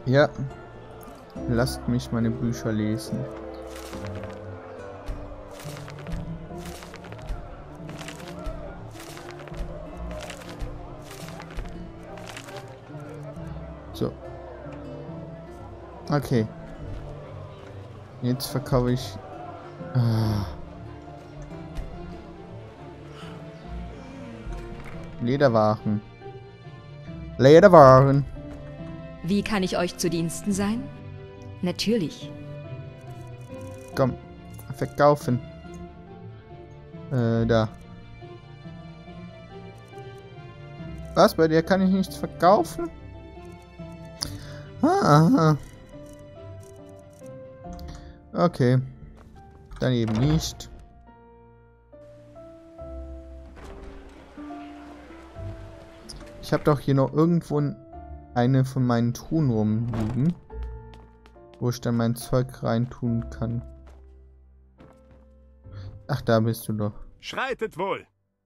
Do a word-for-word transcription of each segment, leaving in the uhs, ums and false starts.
Ja. Lasst mich meine Bücher lesen. So. Okay. Jetzt verkaufe ich... Ah. Lederwaren. Lederwaren. Wie kann ich euch zu Diensten sein? Natürlich. Komm. Verkaufen. Äh, da. Was? Bei dir kann ich nichts verkaufen? Ah. Okay. Dann eben nicht. Ich habe doch hier noch irgendwo eine von meinen Truhen rumliegen, wo ich dann mein Zeug reintun kann. Ach, da bist du doch. Schreitet wohl.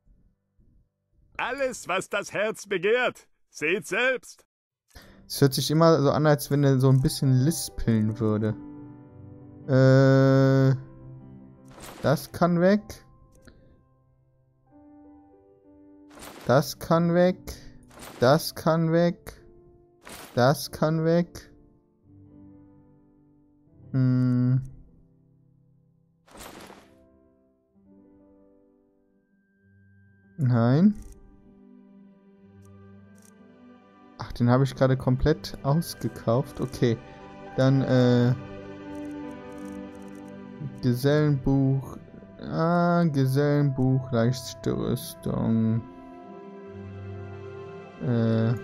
Alles, was das Herz begehrt. Seht selbst. Es hört sich immer so an, als wenn er so ein bisschen lispeln würde. Äh, das kann weg. Das kann weg. Das kann weg. Das kann weg. Hm. Nein. Ach, den habe ich gerade komplett ausgekauft. Okay. Dann, äh... Gesellenbuch. Ah, Gesellenbuch, leichte Rüstung. Äh...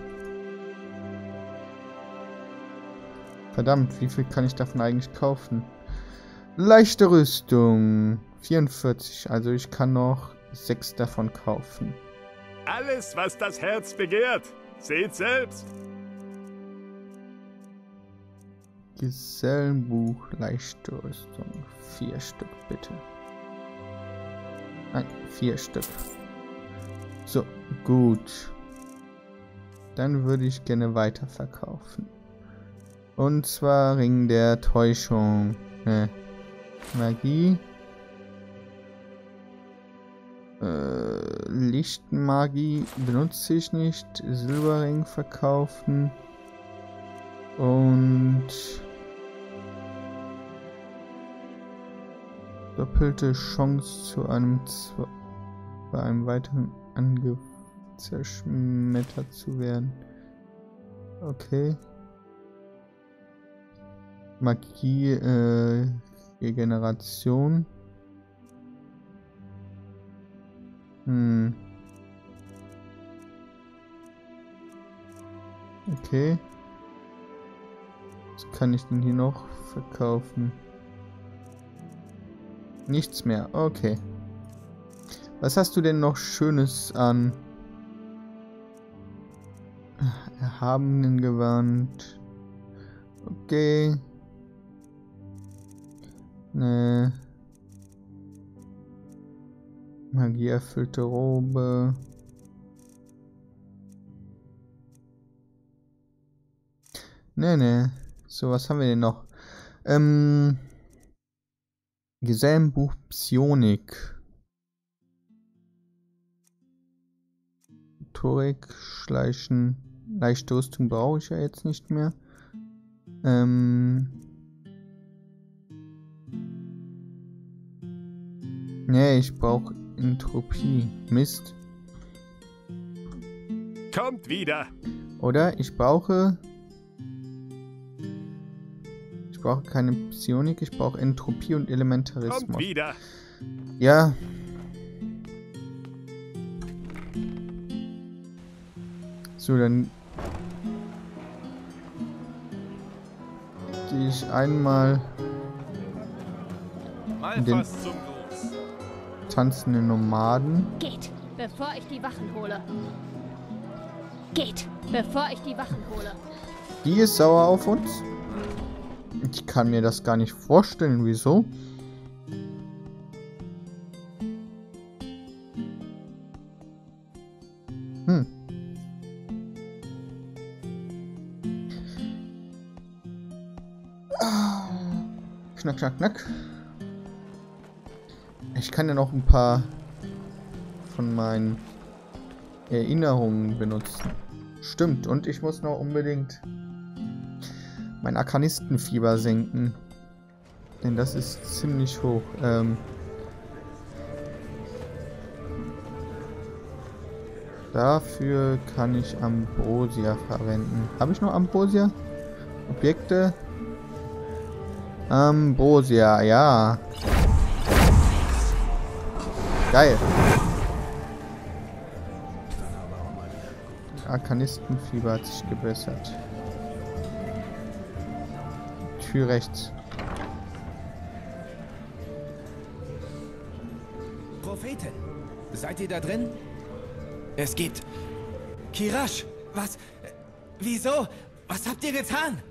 Verdammt, wie viel kann ich davon eigentlich kaufen? Leichte Rüstung. vierundvierzig. Also ich kann noch sechs davon kaufen. Alles, was das Herz begehrt. Seht selbst. Gesellenbuch, leichte Rüstung. Vier Stück, bitte. Nein, vier Stück. So, gut. Dann würde ich gerne weiterverkaufen. Und zwar Ring der Täuschung. Ne. Magie. Äh, Lichtmagie benutze ich nicht. Silberring verkaufen. Und doppelte Chance zu einem Zwe bei einem weiteren Angriff zerschmettert zu werden. Okay. Magie, äh, Regeneration. Hm. Okay. Was kann ich denn hier noch verkaufen? Nichts mehr. Okay. Was hast du denn noch Schönes an? Erhabenen Gewand. Okay. Ne. Magieerfüllte Robe. Ne, ne. So, was haben wir denn noch? Ähm. Gesellenbuch Psionik. Torik, Schleichen. Leichte Rüstung brauche ich ja jetzt nicht mehr. Ähm. Nee, ich brauche Entropie. Mist. Kommt wieder. Oder ich brauche... Ich brauche keine Psionik, ich brauche Entropie und Elementarismus. Kommt wieder. Ja. So, dann gehe ich einmal Mal in den fast zum Gruß. tanzenden Nomaden. Geht, bevor ich die Wachen hole. Geht, bevor ich die Wachen hole. Die ist sauer auf uns. Ich kann mir das gar nicht vorstellen, wieso. Hm. Knack, knack, knack. Ich kann ja noch ein paar von meinen Erinnerungen benutzen. Stimmt, und ich muss noch unbedingt mein Arkanistenfieber senken. Denn das ist ziemlich hoch. Ähm Dafür kann ich Ambrosia verwenden. Habe ich noch Ambrosia? Objekte? Ambrosia, ja. Geil. Arkanistenfieber hat sich gebessert. Tür rechts. Prophetin, seid ihr da drin? Es gibt... Kirash, was... Wieso? Was habt ihr getan?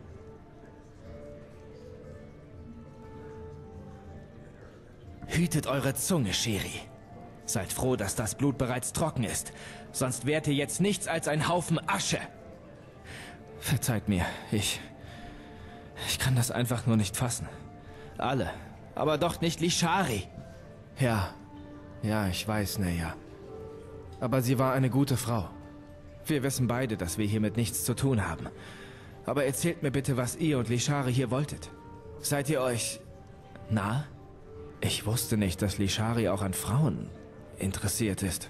Hütet eure Zunge, Sheri. Seid froh, dass das Blut bereits trocken ist. Sonst wärt ihr jetzt nichts als ein Haufen Asche. Verzeiht mir, ich... Ich kann das einfach nur nicht fassen. Alle. Aber doch nicht Lishari. Ja. Ja, ich weiß, Neya. Aber sie war eine gute Frau. Wir wissen beide, dass wir hiermit nichts zu tun haben. Aber erzählt mir bitte, was ihr und Lishari hier wolltet. Seid ihr euch... nah? Ich wusste nicht, dass Lishari auch an Frauen interessiert ist.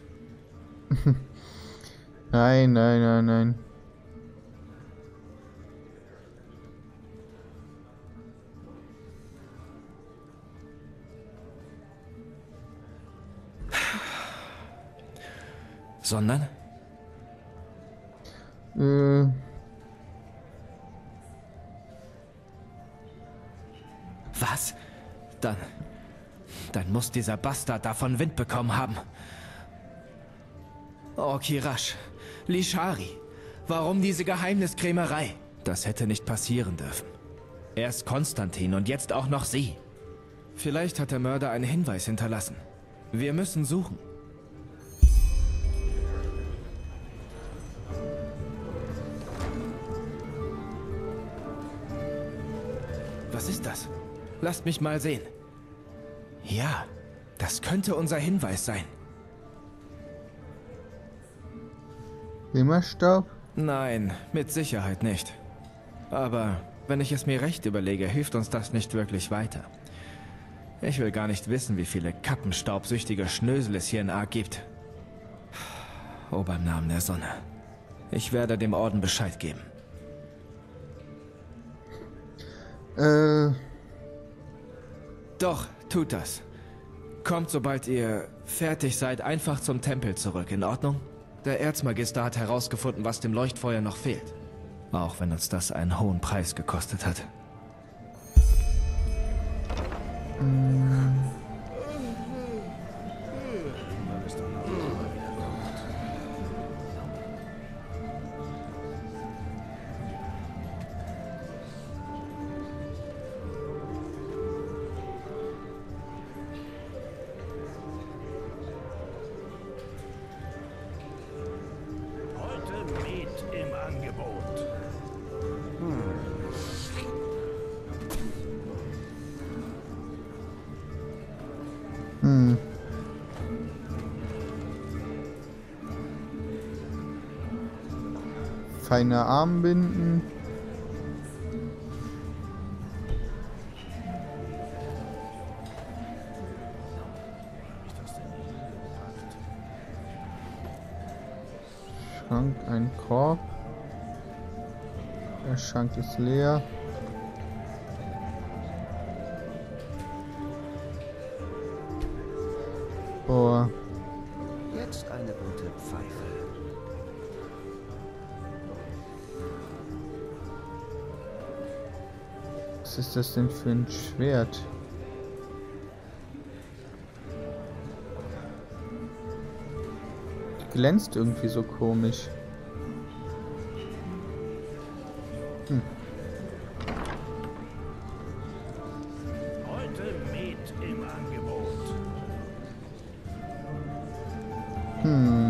Nein, nein, nein, nein. Sondern? Äh... Was? Dann... Dann muss dieser Bastard davon Wind bekommen haben. Oh, Kirash. Lishari. Warum diese Geheimniskrämerei? Das hätte nicht passieren dürfen. Erst Konstantin und jetzt auch noch sie. Vielleicht hat der Mörder einen Hinweis hinterlassen. Wir müssen suchen. Was ist das? Lasst mich mal sehen. Ja, das könnte unser Hinweis sein. Wimmerstaub? Nein, mit Sicherheit nicht. Aber wenn ich es mir recht überlege, hilft uns das nicht wirklich weiter. Ich will gar nicht wissen, wie viele kappenstaubsüchtige Schnösel es hier in Ark gibt. Oh, beim Namen der Sonne. Ich werde dem Orden Bescheid geben. Äh... Doch, tut das. Kommt, sobald ihr fertig seid, einfach zum Tempel zurück, in Ordnung? Der Erzmagister hat herausgefunden, was dem Leuchtfeuer noch fehlt. Auch wenn uns das einen hohen Preis gekostet hat. Hm. Feine Armbinden. Schrank, ein Korb. Der Schrank ist leer. Boah. Jetzt eine gute Pfeife. Was ist das denn für ein Schwert? Glänzt irgendwie so komisch. Hm. Heute Met im Angebot. Hm.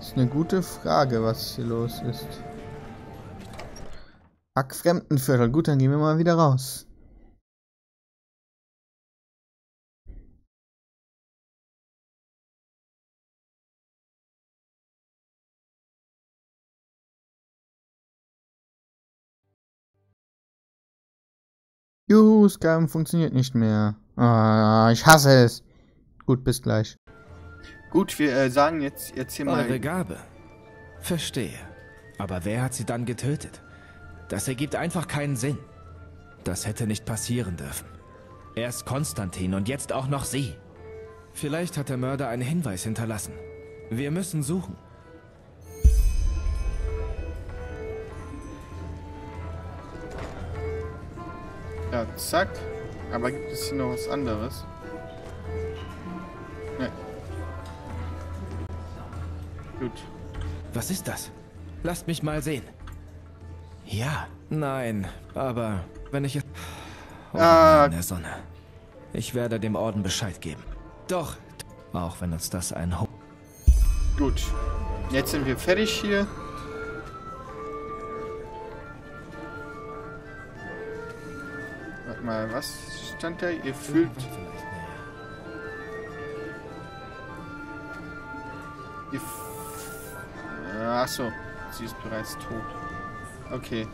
Das ist eine gute Frage, was hier los ist. Ack, Fremdenviertel. Gut, dann gehen wir mal wieder raus. Juhu, Skyrim funktioniert nicht mehr. Ah, ich hasse es. Gut, bis gleich. Gut, wir äh, sagen jetzt, jetzt hier mal... Eure Gabe. Verstehe. Aber wer hat sie dann getötet? Das ergibt einfach keinen Sinn. Das hätte nicht passieren dürfen. Erst Konstantin und jetzt auch noch sie. Vielleicht hat der Mörder einen Hinweis hinterlassen. Wir müssen suchen. Ja, zack. Aber gibt es hier noch was anderes? Ne. Gut. Was ist das? Lasst mich mal sehen. Ja, nein, aber wenn ich es... Oh, ah. in der Sonne. Ich werde dem Orden Bescheid geben. Doch, auch wenn uns das ein... Ho Gut. Jetzt sind wir fertig hier. Warte mal, was stand da? Ihr fühlt... Ihr Achso, sie ist bereits tot. Okay.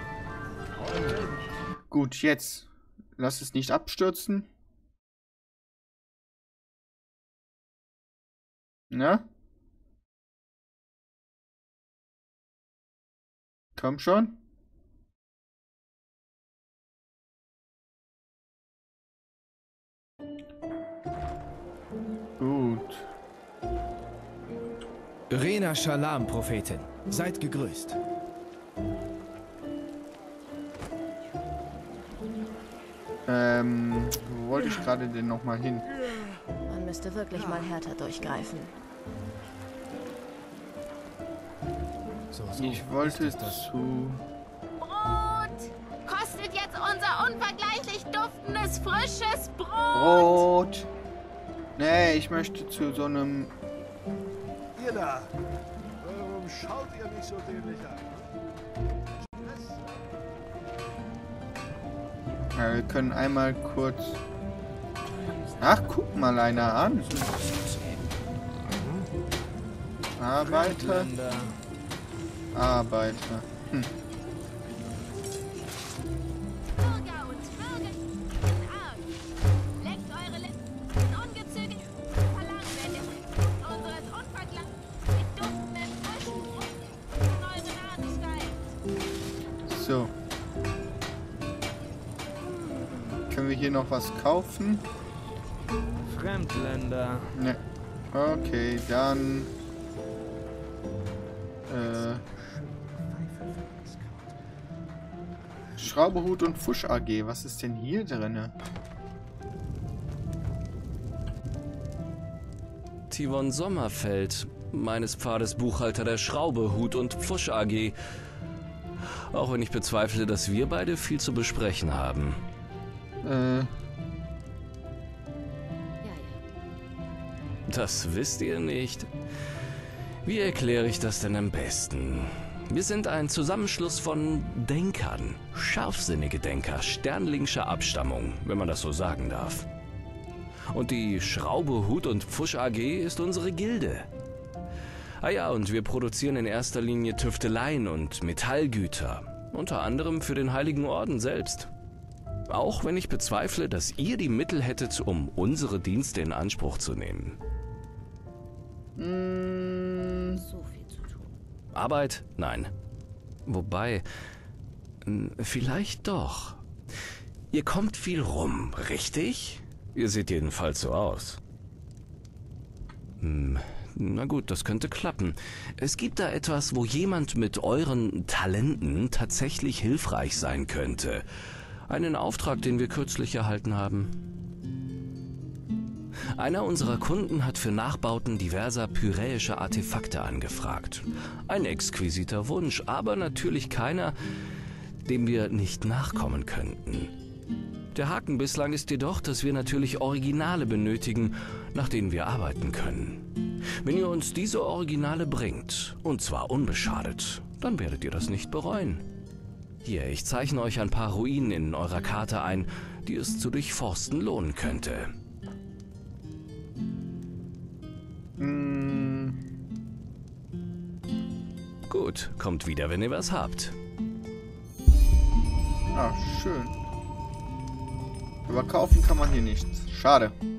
Gut, jetzt. Lass es nicht abstürzen. Na? Komm schon. Gut. Rena Shalom, Prophetin. Seid gegrüßt. Ähm, wo wollte ich gerade denn nochmal hin? Man müsste wirklich mal härter durchgreifen. So, so. Ich wollte zu... Brot! Kostet jetzt unser unvergleichlich duftendes, frisches Brot! Brot! Nee, ich möchte zu so einem... Ihr da! Warum schaut ihr mich so dämlich an? Ja, wir können einmal kurz... Ach, guck mal einer an. Arbeiter. Arbeiter. Hm. Bürger und Bürger, leckt eure Lippen ungezügelt, verlangen wir den Duft unseres unvergleichlich duftenden, frischen Brotes von euren Ahnenstein. So. Können wir hier noch was kaufen? Fremdländer. Ne. Okay, dann... Äh... Schraubehut und Fusch A G. Was ist denn hier drinne? Tivon Sommerfeld, meines Pfades Buchhalter der Schraubehut und Pfusch A G. Auch wenn ich bezweifle, dass wir beide viel zu besprechen haben. Äh... Ja, ja. Das wisst ihr nicht. Wie erkläre ich das denn am besten? Wir sind ein Zusammenschluss von Denkern. Scharfsinnige Denker, sternlingscher Abstammung, wenn man das so sagen darf. Und die Schraube, Hut und Pfusch A G ist unsere Gilde. Ah ja, und wir produzieren in erster Linie Tüfteleien und Metallgüter. Unter anderem für den Heiligen Orden selbst. Auch wenn ich bezweifle, dass ihr die Mittel hättet, um unsere Dienste in Anspruch zu nehmen. Mm. So viel zu tun. Arbeit? Nein. Wobei, n- vielleicht doch. Ihr kommt viel rum, richtig? Ihr seht jedenfalls so aus. Hm, na gut, das könnte klappen. Es gibt da etwas, wo jemand mit euren Talenten tatsächlich hilfreich sein könnte. Einen Auftrag, den wir kürzlich erhalten haben. Einer unserer Kunden hat für Nachbauten diverser pyräischer Artefakte angefragt. Ein exquisiter Wunsch, aber natürlich keiner, dem wir nicht nachkommen könnten. Der Haken bislang ist jedoch, dass wir natürlich Originale benötigen, nach denen wir arbeiten können. Wenn ihr uns diese Originale bringt, und zwar unbeschadet, dann werdet ihr das nicht bereuen. Hier, ich zeichne euch ein paar Ruinen in eurer Karte ein, die es zu durchforsten lohnen könnte. Mm. Gut, kommt wieder, wenn ihr was habt. Ah, schön. Aber kaufen kann man hier nichts. Schade.